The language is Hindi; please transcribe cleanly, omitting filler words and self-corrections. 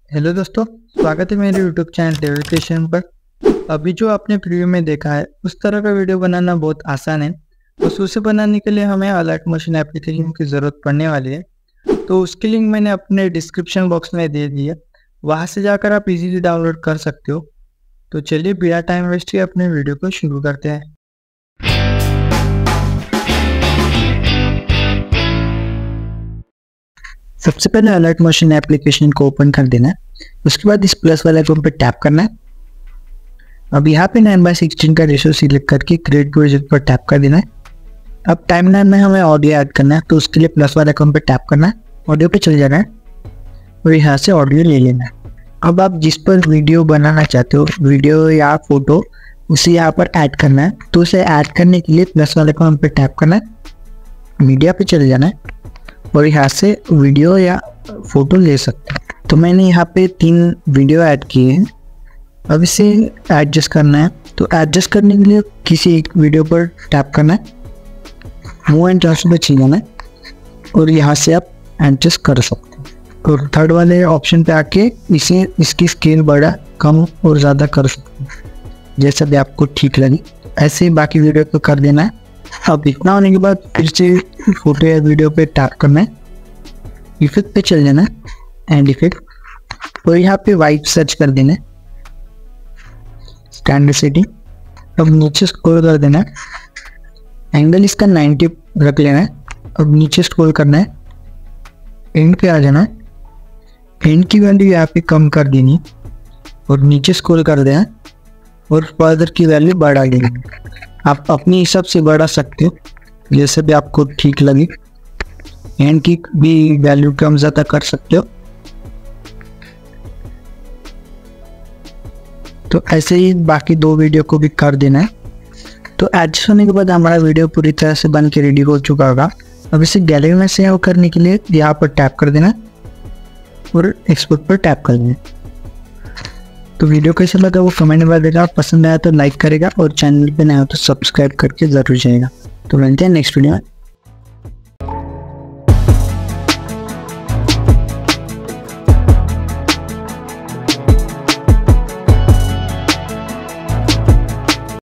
हेलो दोस्तों, स्वागत है मेरे यूट्यूब चैनल डेविड क्रिएशन पर। अभी जो आपने प्रीव्यू में देखा है उस तरह का वीडियो बनाना बहुत आसान है। बस उसे बनाने के लिए हमें अलर्ट मोशन एप्लीकेशन की ज़रूरत पड़ने वाली है। तो उसकी लिंक मैंने अपने डिस्क्रिप्शन बॉक्स में दे दी है, वहाँ से जाकर आप इजीली डाउनलोड कर सकते हो। तो चलिए बिना टाइम वेस्ट किए अपने वीडियो को शुरू करते हैं। सबसे पहले अलर्ट मोशन एप्लीकेशन को ओपन कर देना है। उसके बाद इस प्लस वाले आइकन पर टैप करना है। अब यहाँ पे 9:16 का रेशो सिलेक्ट करके क्रिएट प्रोजेक्ट पर टैप कर देना है। अब टाइमलाइन में हमें ऑडियो ऐड करना है, तो उसके लिए प्लस वाले आइकन पर टैप करना है, ऑडियो पे चले जाना है और यहाँ से ऑडियो ले लेना है। अब आप जिस पर वीडियो बनाना चाहते हो, वीडियो या फोटो, उसे यहाँ पर ऐड करना है। तो उसे ऐड करने के लिए प्लस वाले आइकन पर टैप करना है, मीडिया पे चले जाना है और यहाँ से वीडियो या फोटो ले सकते हैं। तो मैंने यहाँ पे 3 वीडियो ऐड किए हैं। अब इसे एडजस्ट करना है, तो एडजस्ट करने के लिए किसी एक वीडियो पर टैप करना है, मूव एंड ट्रांसफर पे चले जाना है और यहाँ से आप एडजस्ट कर सकते हैं। और थर्ड वाले ऑप्शन पे आके इसकी स्केल बड़ा कम और ज़्यादा कर सकते हैं, जैसा भी आपको ठीक लगे। ऐसे ही बाकी वीडियो को कर देना है। अब इतना होने के बाद फिर से फोटो या वीडियो पे टैप करना है, इफेक्ट पे चल जाना है एंड इफेक्ट और यहाँ पे वाइट सर्च कर देना है, स्टैंडर्ड सेटिंग। अब नीचे स्क्रॉल कर देना है, एंगल इसका 90 रख लेना है। अब नीचे स्क्रॉल करना है, एंड पे आ जाना है, एंड की वैल्यू यहाँ पे कम कर देनी है और नीचे स्क्रॉल कर देना है और फर्दर की वैल्यू बढ़ा देनी है। आप अपने हिसाब से बढ़ा सकते हो, जैसे भी आपको ठीक लगे। एंड की भी वैल्यू कम ज़्यादा कर सकते हो। तो ऐसे ही बाकी 2 वीडियो को भी कर देना है। तो एडजस्ट होने के बाद हमारा वीडियो पूरी तरह से बन के रेडी हो चुका होगा। अब इसे गैलरी में सेव करने के लिए यहाँ पर टैप कर देना और एक्सपोर्ट पर टैप कर देना। तो वीडियो कैसा लगा वो कमेंट में बताएगा। पसंद आया तो लाइक करेगा और चैनल पे नया हो तो सब्सक्राइब करके ज़रूर जाएगा। तो मिलते हैं नेक्स्ट वीडियो में।